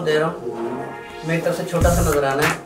आपको दे रहा हूँ, मेरी तरफ से छोटा सा नजराना है।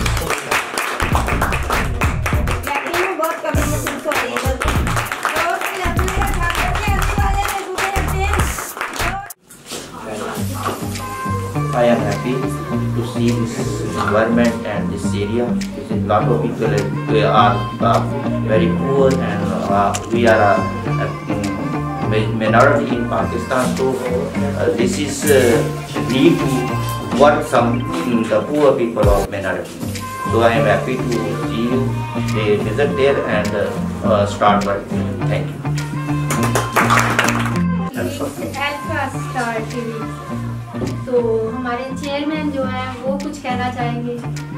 I am happy to see this environment and this area. This is lot of people are very poor, and we are a minority in Pakistan. So this is need to work some the poor people of minority. So I am happy to see you. They visit there and start work. Thank you. तो हमारे chairman जो हैं वो कुछ कहना चाहेंगे।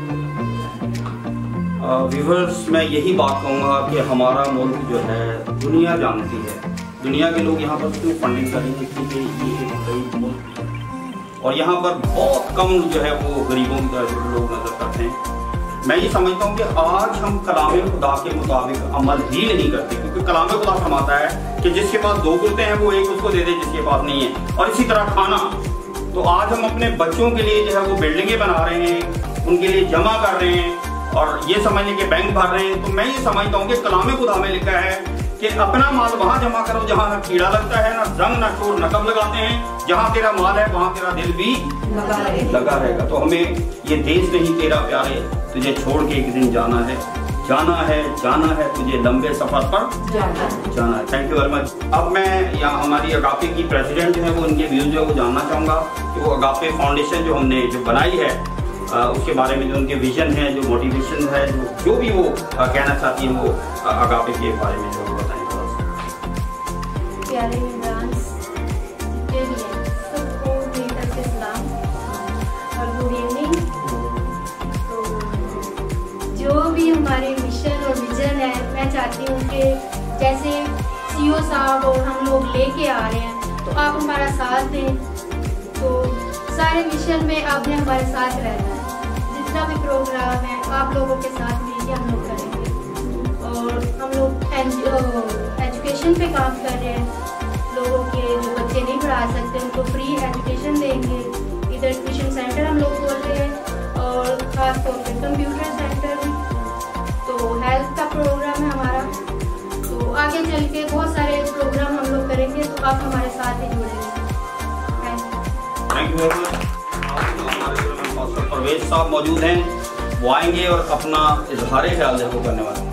Viewers, मैं यही बात कहूँगा कि हमारा मुल्क जो है दुनिया जानती है, दुनिया के लोग यहाँ पर क्यों फंडिंग करेंगे, क्योंकि ये एक गरीब मुल्क है और यहाँ पर बहुत कम जो है वो गरीबों की तरह लोग नजर करते हैं। मैं ये समझता हूँ कि आज हम कलाम खुदा के मुताबिक अमल ही नहीं करते, क्योंकि कलाम खुदा फरमाता है कि जिसके पास 2 कुर्ते हैं वो एक उसको दे दे जिसके पास नहीं है। और इसी तरह खाना, तो आज हम अपने बच्चों के लिए जो है वो बिल्डिंगें बना रहे हैं, उनके लिए जमा कर रहे हैं और ये समझने के बैंक भर रहे हैं। तो मैं ये समझता हूँ कि कलाम खुदा में लिखा है कि अपना माल वहाँ जमा करो जहाँ ना कीड़ा लगता है, ना जंग, ना चोर नकब लगाते हैं। जहाँ तेरा माल है वहाँ तेरा दिल भी लगा रहेगा। तो हमें ये देश नहीं तेरा प्यारे, तुझे छोड़ के एक दिन जाना है, जाना है, जाना है, तुझे लंबे सफर पर जाना है। Thank you very much. अब मैं यहाँ हमारी अगापे की प्रेसिडेंट जो है वो उनके व्यूज जो जानना चाहूँगा कि वो अगापे फाउंडेशन जो हमने जो बनाई है उसके बारे में, जो उनके विजन है, जो मोटिवेशन है, जो भी वो कहना चाहती हैं वो अगापे के बारे में जो बताएं थोड़ा सा। प्यारे मेहमान जितने भी हैं सबको मेरी तरफ से सलाम और गुड इवनिंग। तो जो भी हमारे मिशन और विजन है, मैं चाहती हूँ कि जैसे सीओ साहब और हम लोग लेके आ रहे हैं तो आप हमारा साथ दें। तो सारे मिशन में आपने हमारे साथ रहना है, जितना भी प्रोग्राम है आप लोगों के साथ मिलकर हम लोग करेंगे। और हम लोग एजुकेशन पे काम कर रहे हैं, लोगों के जो बच्चे नहीं पढ़ा सकते उनको फ्री एजुकेशन देंगे। इधर ट्यूशन सेंटर हम लोग खोल रहे हैं और ख़ास तौर पर कंप्यूटर सेंटर भी। तो हेल्थ का प्रोग्राम है हमारा, तो आगे चल के बहुत सारे प्रोग्राम हम लोग करेंगे, तो आप हमारे साथ ही जुड़े रहें। Thank you very much. Parvez साहब मौजूद हैं, वो आएंगे और अपना इजहार ख्याल देखो करने वाले।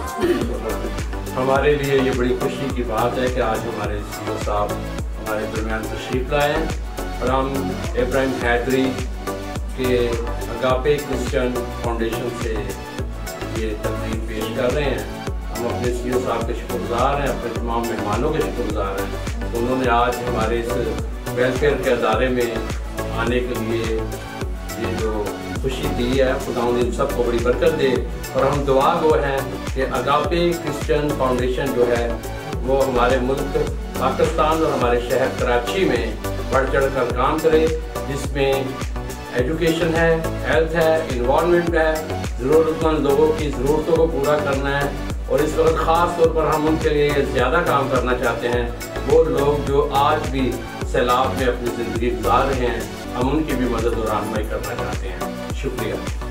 हमारे लिए ये बड़ी खुशी की बात है कि आज हमारे सीओ साहब हमारे दरमियान तशरीफ लाए हैं और हम इब्राहिम हैदरी के अगापे क्रिश्चियन फाउंडेशन से ये तकरीर पेश कर रहे हैं। हम अपने सीओ साहब के शुक्रगुजार हैं, अपने तमाम मेहमानों के शुक्रगुजार हैं। तो उन्होंने आज हमारे इस वेलफेयर के अदारे में आने के लिए ये जो खुशी दी है, खुदा इन सबको बड़ी बरकत दे। और हम दुआ गो हैं कि अगापे क्रिश्चियन फाउंडेशन जो है वो हमारे मुल्क पाकिस्तान और हमारे शहर कराची में बढ़ चढ़ कर काम करे, जिसमें एजुकेशन है, हेल्थ है, इन्वायरमेंट है, ज़रूरतमंद लोगों की ज़रूरतों को पूरा करना है। और इस वक्त ख़ास तौर पर हम उनके लिए ज़्यादा काम करना चाहते हैं, वो लोग जो आज भी सैलाब में अपनी ज़िंदगी गुजार रहे हैं, हम उनकी भी मदद और रहनुमाई करना चाहते हैं। शुक्रिया।